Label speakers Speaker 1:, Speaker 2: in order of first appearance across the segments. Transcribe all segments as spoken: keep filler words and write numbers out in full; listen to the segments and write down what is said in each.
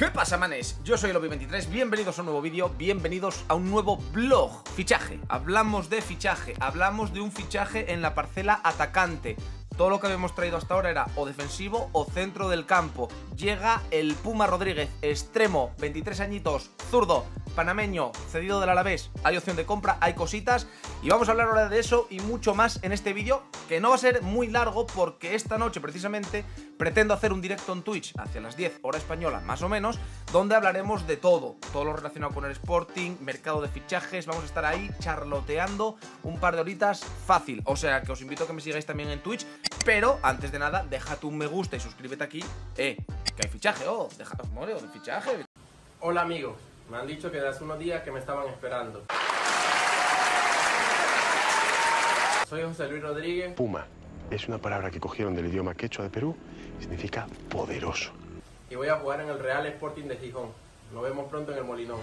Speaker 1: ¿Qué pasa, manes? Yo soy Lobby veintitrés, bienvenidos a un nuevo vídeo, bienvenidos a un nuevo vlog. Fichaje, hablamos de fichaje, hablamos de un fichaje en la parcela atacante. Todo lo que habíamos traído hasta ahora era o defensivo o centro del campo. Llega el Puma Rodríguez, extremo, veintitrés añitos, zurdo, panameño, cedido del Alavés. Hay opción de compra, hay cositas y vamos a hablar ahora de eso y mucho más en este vídeo, que no va a ser muy largo porque esta noche precisamente pretendo hacer un directo en Twitch hacia las diez hora española más o menos, donde hablaremos de todo, todo lo relacionado con el Sporting, mercado de fichajes. Vamos a estar ahí charloteando un par de horitas fácil, o sea que os invito a que me sigáis también en Twitch. Pero antes de nada, déjate un me gusta y suscríbete aquí, eh, que hay fichaje, oh, deja, mole, de fichaje.
Speaker 2: Hola amigos, me han dicho que de hace unos días que me estaban esperando. Soy José Luis Rodríguez.
Speaker 3: Puma es una palabra que cogieron del idioma quechua de Perú y significa poderoso.
Speaker 2: Y voy a jugar en el Real Sporting de Gijón. Nos vemos pronto en el Molinón.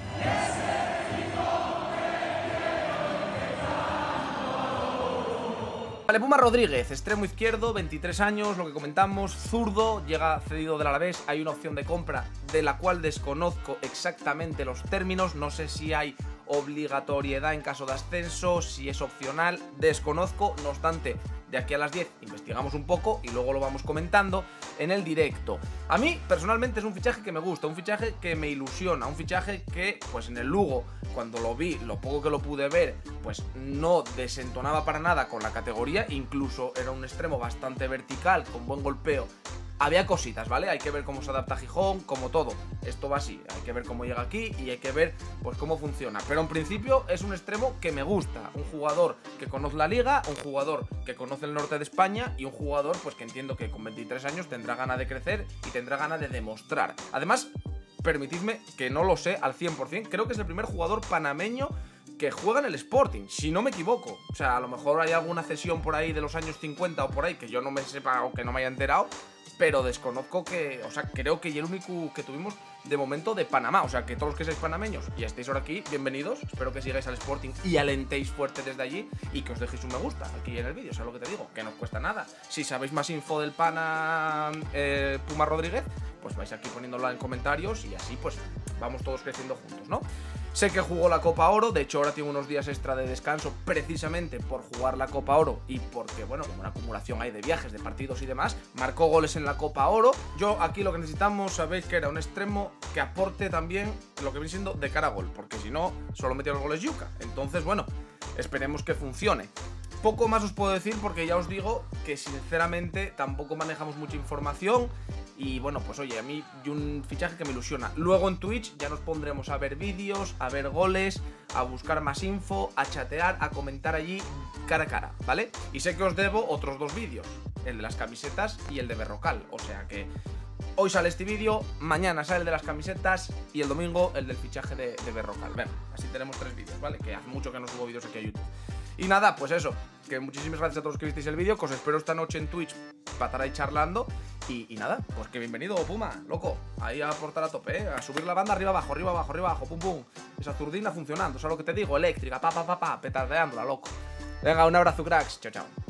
Speaker 1: Vale, Puma Rodríguez, extremo izquierdo, veintitrés años, lo que comentamos, zurdo, llega cedido del Alavés. Hay una opción de compra de la cual desconozco exactamente los términos, no sé si hay obligatoriedad en caso de ascenso, si es opcional, desconozco. No obstante, de aquí a las diez investigamos un poco y luego lo vamos comentando en el directo. A mí, personalmente, es un fichaje que me gusta, un fichaje que me ilusiona, un fichaje que, pues en el Lugo, cuando lo vi, lo poco que lo pude ver, pues no desentonaba para nada con la categoría, incluso era un extremo bastante vertical, con buen golpeo. Había cositas, ¿vale? Hay que ver cómo se adapta a Gijón, como todo. Esto va así, hay que ver cómo llega aquí y hay que ver, pues, cómo funciona. Pero en principio es un extremo que me gusta. Un jugador que conoce la liga, un jugador que conoce el norte de España y un jugador, pues, que entiendo que con veintitrés años tendrá ganas de crecer y tendrá ganas de demostrar. Además, permitidme que no lo sé al cien por cien, creo que es el primer jugador panameño que juega en el Sporting, si no me equivoco. O sea, a lo mejor hay alguna cesión por ahí de los años cincuenta o por ahí que yo no me sepa o que no me haya enterado, pero desconozco que, o sea, creo que es el único que tuvimos de momento de Panamá. O sea, que todos los que seáis panameños y estéis ahora aquí, bienvenidos. Espero que sigáis al Sporting y alentéis fuerte desde allí y que os dejéis un me gusta aquí en el vídeo. ¿Sabes lo que te digo? Que no os cuesta nada. Si sabéis más info del pana eh, Puma Rodríguez, pues vais aquí poniéndola en comentarios y así pues vamos todos creciendo juntos, ¿no? Sé que jugó la Copa Oro, de hecho ahora tiene unos días extra de descanso precisamente por jugar la Copa Oro y porque, bueno, como una acumulación hay de viajes, de partidos y demás, marcó goles en la Copa Oro. Yo aquí lo que necesitamos, sabéis que era un extremo que aporte también lo que viene siendo de cara a gol, porque si no, solo metía los goles Yuca. Entonces, bueno, esperemos que funcione. Poco más os puedo decir porque ya os digo que sinceramente tampoco manejamos mucha información. Y bueno, pues oye, a mí y un fichaje que me ilusiona. Luego en Twitch ya nos pondremos a ver vídeos, a ver goles, a buscar más info, a chatear, a comentar allí cara a cara, ¿vale? Y sé que os debo otros dos vídeos, el de las camisetas y el de Berrocal. O sea que hoy sale este vídeo, mañana sale el de las camisetas y el domingo el del fichaje de, de Berrocal. Bueno, así tenemos tres vídeos, ¿vale? Que hace mucho que no subo vídeos aquí a YouTube. Y nada, pues eso, que muchísimas gracias a todos los que visteis el vídeo, que os espero esta noche en Twitch para estar ahí charlando. Y, y nada, pues que bienvenido, Puma, loco, ahí a aportar a tope, ¿eh? A subir la banda arriba abajo, arriba abajo, arriba abajo, pum pum. Esa zurdina funcionando, ¿sabes lo que te digo? Eléctrica, pa pa pa pa, petardeándola, loco. Venga, un abrazo, cracks, chao chao.